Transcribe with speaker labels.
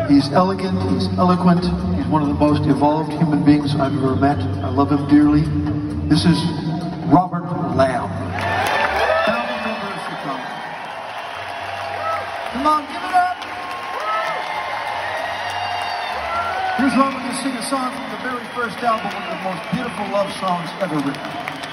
Speaker 1: He's elegant, he's eloquent, he's one of the most evolved human beings I've ever met. I love him dearly. This is Robert Lamm. Founding member of Chicago. Come on, give it up! Here's Robert to sing a song from the very first album, one of the most beautiful love songs ever written.